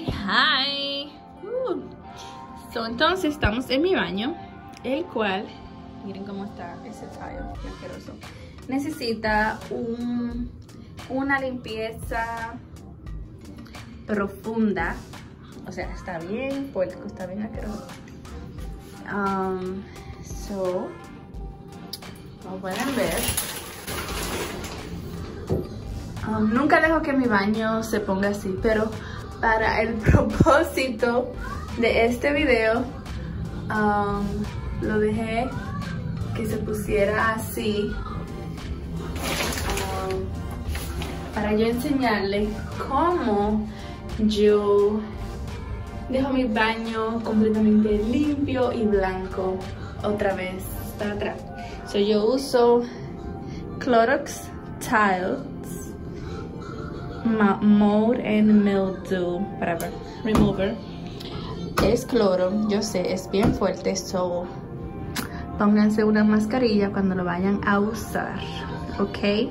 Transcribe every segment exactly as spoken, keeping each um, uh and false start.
Hi. Uh. So, entonces estamos en mi baño, el cual, miren cómo está ese tile, qué asqueroso. Necesita un, una limpieza profunda. O sea, está bien puerco, está bien asqueroso. Um, so, como pueden ver, um, nunca dejo que mi baño se ponga así, pero para el propósito de este video, um, lo dejé que se pusiera así, um, para yo enseñarles cómo yo dejo mi baño completamente limpio y blanco otra vez para atrás. So, yo uso Clorox Tiles Mold and Mildew whatever, Remover. Es cloro, yo sé, es bien fuerte, so pónganse una mascarilla cuando lo vayan a usar, ok.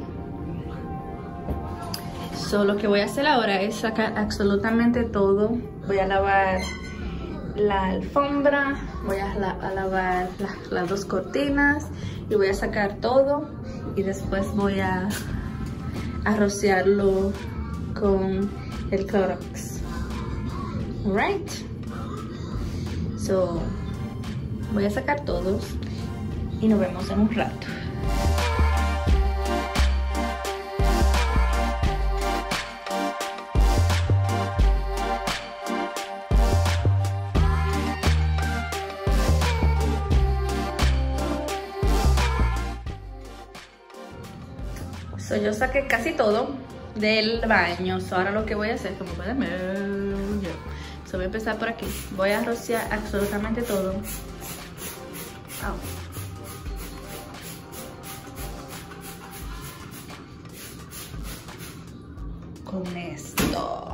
So, lo que voy a hacer ahora es sacar absolutamente todo. Voy a lavar la alfombra, voy a, la, a lavar la, las dos cortinas y voy a sacar todo y después voy a, a rociarlo con el Clorox. Alright. So, voy a sacar todos y nos vemos en un rato. So, yo saqué casi todo del baño. So, ahora lo que voy a hacer, como pueden ver, so, voy a empezar por aquí. Voy a rociar absolutamente todo. Oh. Con esto.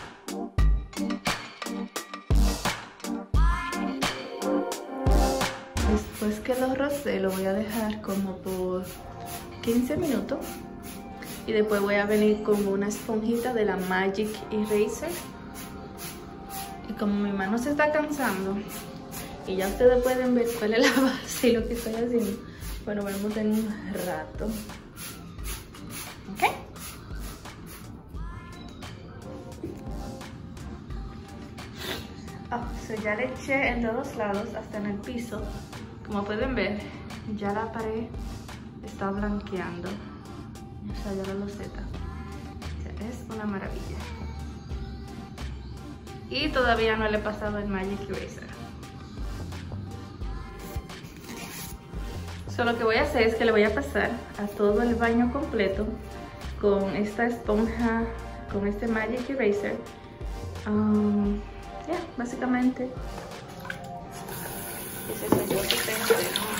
Después que lo rocé, lo voy a dejar como por quince minutos. Y después voy a venir con una esponjita de la Magic Eraser. Y como mi mano se está cansando, y ya ustedes pueden ver cuál es la base y lo que estoy haciendo, bueno, vemos en un rato. ¿Ok? Oh, so ya le eché en todos lados, hasta en el piso. Como pueden ver, ya la pared está blanqueando. O sea, ya la loseta. O sea, es una maravilla. Y todavía no le he pasado el Magic Eraser. So, lo que voy a hacer es que le voy a pasar a todo el baño completo con esta esponja, con este Magic Eraser. Um, ya, yeah, básicamente. Ese soy yo que tengo.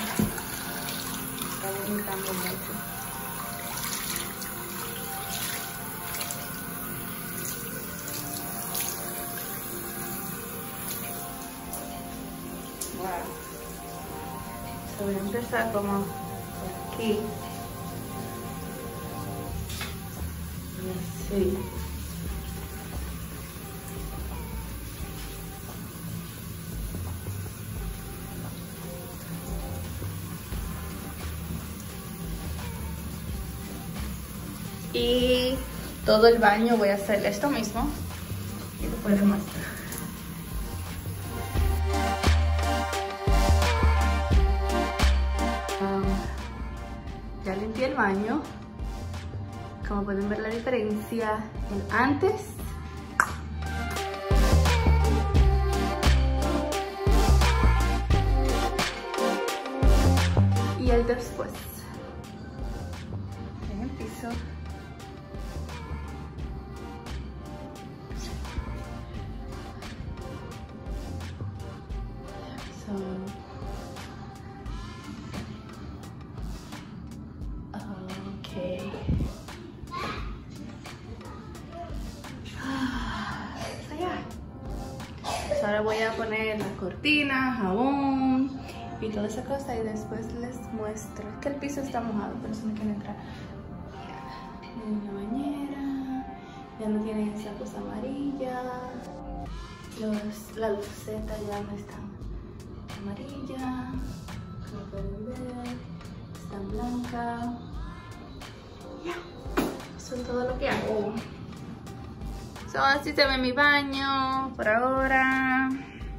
Está vomitando mucho. So, voy a empezar como por aquí y así. Y todo el baño voy a hacer esto mismo y después les muestro. Ya limpié el baño. Como pueden ver la diferencia en antes y el después. En el piso. So, ahora voy a poner la cortina, jabón y toda esa cosa y después les muestro. Es que el piso está mojado, por eso no quiero entrar. Miren la bañera, ya no tiene esa cosa amarilla. Los, la luceta ya no está amarilla, como pueden ver, está blanca. Ya, eso es todo lo que hago. So, así se ve mi baño por ahora.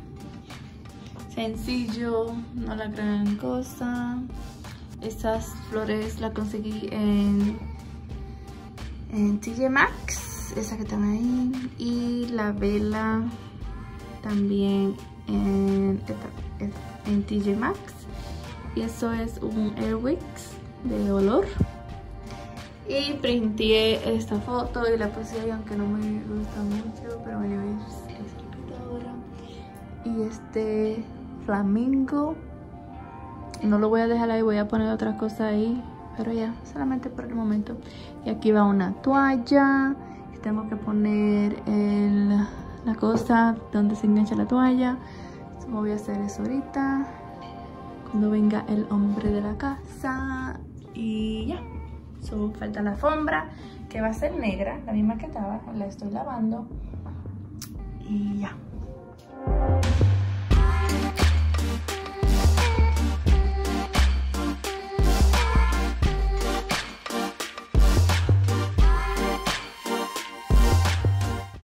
Sencillo, no la gran cosa. Estas flores las conseguí en, en T J Maxx, esa que están ahí. Y la vela también en, en T J Maxx. Y eso es un Airwick de olor. Y printé esta foto y la puse ahí, aunque no me gusta mucho, pero bueno, es ahora. Y este flamingo, no lo voy a dejar ahí, voy a poner otras cosas ahí, pero ya, solamente por el momento. Y aquí va una toalla, tengo que poner el, la cosa donde se engancha la toalla. So, voy a hacer eso ahorita, cuando venga el hombre de la casa. Y ya. So, falta la alfombra, que va a ser negra, la misma que estaba, la estoy lavando y ya.